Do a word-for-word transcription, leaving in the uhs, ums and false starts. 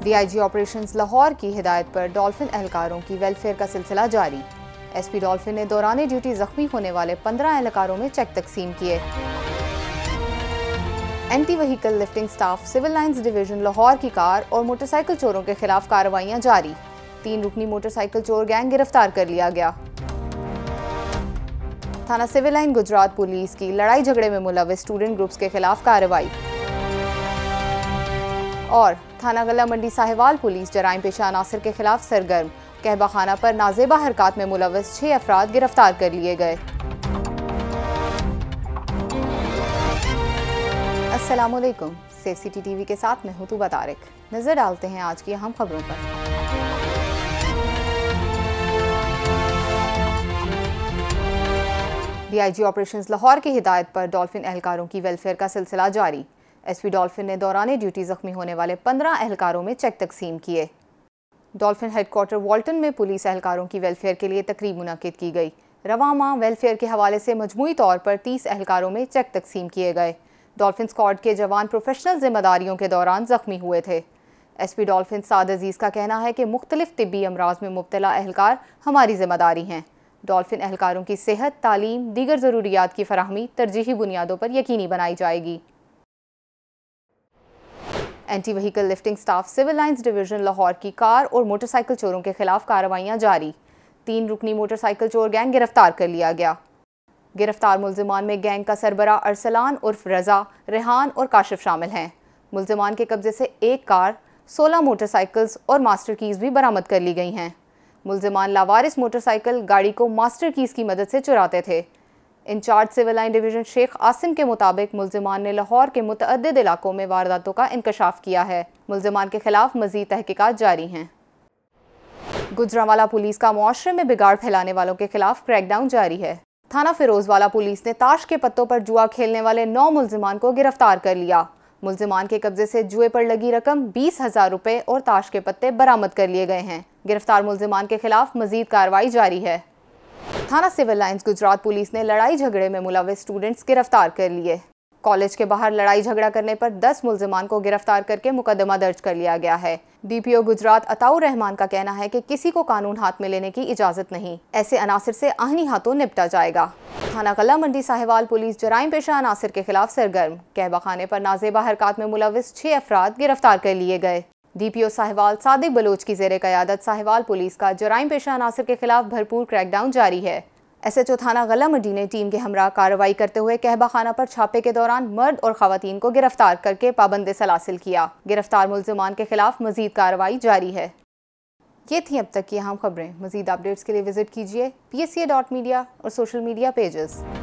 DIG operations Lahore की हिदायत पर डॉल्फिन एहलकारों की वेलफेयर का सिलसिला जारी। एसपी डॉल्फिन ने दौरान ड्यूटी जख्मी होने वाले पंद्रह एहलकारों में चेक तकसीम किए। Anti vehicle lifting staff civil lines division Lahore की कार और मोटरसाइकिल चोरों के खिलाफ कार्रवाइयां जारी। तीन रुकनी मोटरसाइकिल चोर गैंग गिरफ्तार कर लिया गया। थाना सिविल लाइन गुजरात पुलिस की लड़ाई झगड़े में मुलविस स्टूडेंट ग्रुप्स के खिलाफ कार्रवाई। और थाना गला मंडी साहिवाल पुलिस जराइम पेशा अनासर के खिलाफ सरगर्म। कहबा खाना पर नाजेबा हरकत में मुलविस छह अफराद गिरफ्तार कर लिए गए। अस्सलामुअलैकुम, सेफ सिटी टीवी के साथ मैं हूं तुबा तारिक। नजर डालते हैं आज की अहम खबरों पर। डीआईजी ऑपरेशंस लाहौर की हिदायत पर डॉल्फिन एहलकारों की वेलफेयर का सिलसिला जारी। एसपी डॉल्फिन ने दौरान ड्यूटी जख्मी होने वाले पंद्रह एहलकारों में चेक तकसीम किए। डॉल्फिन हेडक्वार्टर वॉल्टन में पुलिस एहलकारों की वेलफेयर के लिए तकरीब मुनक्किद की गई। रवां माह वेलफेयर के हवाले से मजमूई तौर पर तीस एहलकारों में चेक तकसीम किए गए। डॉल्फिन स्क्वाड के जवान प्रोफेशनल जिम्मेदारियों के दौरान जख्मी हुए थे। एसपी डॉल्फिन साद अजीज़ का कहना है कि मुख्तलिफ तिब्बी अमराज में मुब्तला एहलकार हमारी जिम्मेदारी हैं। डॉल्फिन एहलकारों की सेहत, तालीम, दीगर ज़रूरियात की फराहमी तरजीही बुनियादों पर यकीनी बनाई जाएगी। Anti vehicle lifting staff civil lines division Lahore की कार और मोटरसाइकिल चोरों के खिलाफ कार्रवाइयां जारी। तीन रुकनी मोटरसाइकिल चोर गैंग गिरफ्तार कर लिया गया। गिरफ्तार मुल्जिमान में गैंग का सरबरा अरसलान उर्फ रजा, रेहान और काशिफ शामिल हैं। मुल्जिमान के कब्जे से एक कार, सोलह मोटरसाइकिल्स और मास्टर कीज़ भी बरामद कर ली गई हैं। मुल्जिमान लावारिस मोटरसाइकिल गाड़ी को मास्टर कीज़ की मदद से चुराते थे। In charge civil line division Sheikh Asim के मुताबिक मुल्जिमान ने लाहौर के मुतअद्दिद इलाकों में वारदातों का इंकशाफ किया है। मुल्जिमान के खिलाफ मजीद तहकीकात जारी हैं। गुजरांवाला पुलिस का मुआशरे में बिगाड़ फैलाने वालों के खिलाफ क्रैकडाउन जारी है। थाना फिरोजवाला पुलिस ने ताश के पत्तों पर जुआ खेलने वाले नौ मुल्जिमान को गिरफ्तार कर लिया। मुल्जिमान के कब्जे से जुए पर लगी रकम बीस हजार रुपये और ताश के पत्ते बरामद कर लिए गए हैं। गिरफ्तार मुल्जिमान के खिलाफ मजीद कार्रवाई जारी है। थाना सिविल लाइंस गुजरात पुलिस ने लड़ाई झगड़े में मुलविस स्टूडेंट्स गिरफ्तार कर लिए। कॉलेज के बाहर लड़ाई झगड़ा करने पर दस मुल्जिमान को गिरफ्तार करके मुकदमा दर्ज कर लिया गया है। डीपीओ गुजरात अताउर रहमान का कहना है कि किसी को कानून हाथ में लेने की इजाजत नहीं, ऐसे अनासर से आहनी हाथों निपटा जाएगा। थाना गला मंडी साहिवाल पुलिस जराइम पेशा अनासर के खिलाफ सरगर्म। कहबा खाने पर नाजेबा हरकत में मुलविस छह अफराद गिरफ्तार कर लिए गए। डीपीओ साहिवाल सादिक बलोच की ज़ेरे क़यादत साहिवाल पुलिस का जराइम पेशा अनासर के खिलाफ भरपूर क्रैकडाउन जारी है। एसएचओ थाना गला मंडी ने टीम के हमरा कार्रवाई करते हुए कहबा खाना पर छापे के दौरान मर्द और खवातीन को गिरफ्तार करके पाबंद सलासिल किया। गिरफ्तार मुल्जिमान के खिलाफ मजीद कार्रवाई जारी है। ये थी अब तक की अहम खबरें। मजीद अपडेट्स के लिए विजिट कीजिए P S C A dot media और सोशल मीडिया पेजेस।